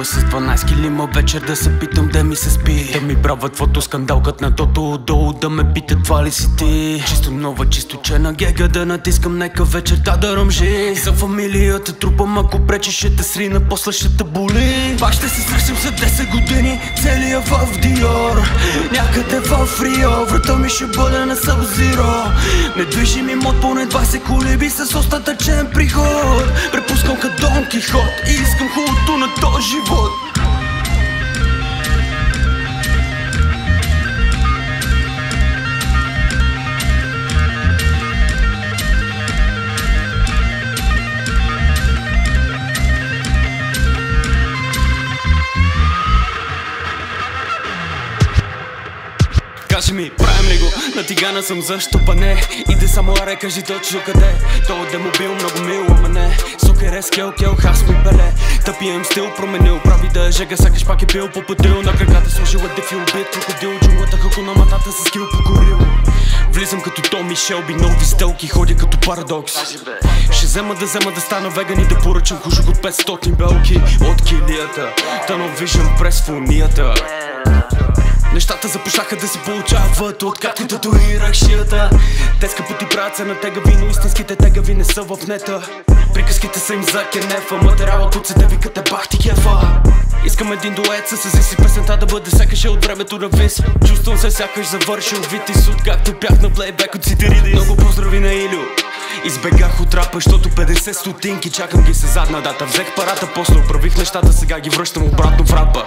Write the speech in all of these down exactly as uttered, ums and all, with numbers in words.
била с дванайсет килима вечер, да се питам да ми се спи. Да ми правят фото скандалкът на тото отдолу, да ме питат това ли си ти. Чисто нова, чисто чена гега, да натискам нека вечерта да ръмжи. За фамилията трупам, ако пречи ще те срина, после ще те боли. Пак ще се срещам за десет години, целия в Диор, някъде в Рио. Врата ми ще бъде на Sub-Zero. Недвижим имот, поне двайсет колиби с остатъчен приход. Препускам като Дон Кихот и искам хубавото на този живот. Кажи ми, правим ли го? На тигана съм, защо па не? Иде само аре, кажи точно къде. То демобил много мил, ама не. Сокер, скел, кел, хас ми пеле. Тъпием стил, променил, прави да е жега, сякаш пак е бил попадил. На краката сложила дефил, бит, крокодил, джунглата, хако на матата с скил покорил. Влизам като Томи Шелби, нови сделки, ходя като парадокс. Ще взема да взема да стана веган и да поръчам кожух от петстотин белки. От килията, тъно виждам през фунията. Нещата започнаха да се получават, откакто татуирах шията. Те скъпоти правят се на тегави, но истинските тегави не са в нета. Приказките са им за кенефа, материала тут се да викате бах ти кефа. Искам един дует с Азис и песента да бъде сякаш е от времето на Вис. Чувствам се сякаш завършил Витис, откакто бях на плейбек от Сидеридис. Много поздрави на Илю. Избегах от рапа, защото петдесет стотинки чакам ги с задна дата. Взех парата, после оправих нещата, сега ги връщам обратно в рапа.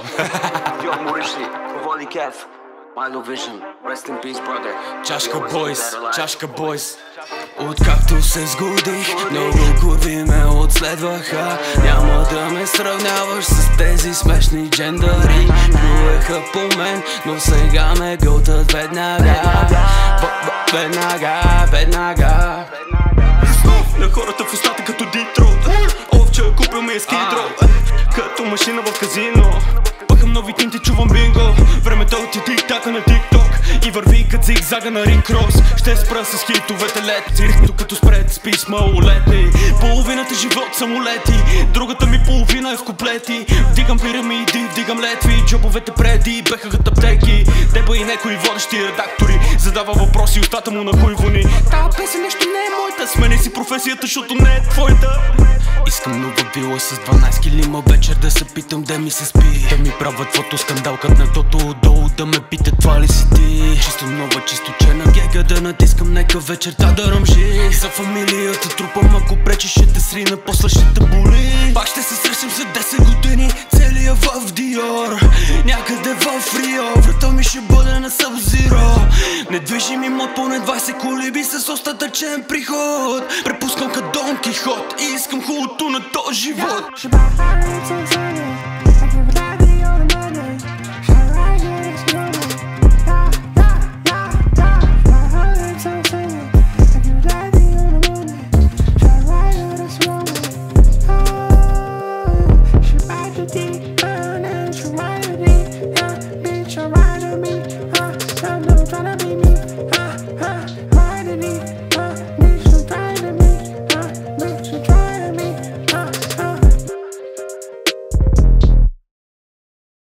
Milo Vision, rest in peace, brother. Чашка бойс, чашка бойс. Откакто се сгодих, много курви ме отследваха. Няма да ме сравняваш с тези смешни джендари. Плюеха по мен, но сега ме гълтат веднага. Веднага, веднага. На хората в устата като Дитрот. Овче, купил ми е скидро. Като машина в казино. Пъхам нови тинти, чувам бинго. Времето ти тик-така на тик-ток. И върви като зигзага на Ринг Крос. Ще спра с хитовете лет. Докато спред с писма улетни. Половината живот самолети, другата ми половина е в куплети. Вдигам пирамиди, вдигам летви. Джобовете преди беха като аптеки. Деба и некои водещи редактори. Задава въпроси, устата му на хуйвони. Тая песен нещо не е моята. Смени си професията, защото не е твоята. Искам нова вила с дванайсет килима вечер, да се питам да ми се спи. Да ми правят фото скандалкът на тото отдолу, да ме питат това ли си ти. Чисто нова, чисто чена гега, да натискам нека вечерта да ръмжи. За фамилията трупам, ако пречи ще те срина, после ще те боли. Пак ще се срещам за десет години, целия в Диор, някъде в Рио. Врата ми ще бъде на Sub-Zero. Недвижим имот, поне двайсет колиби с остатъчен приход. Препускам като Дон Кихот и искам хубавото на този живот.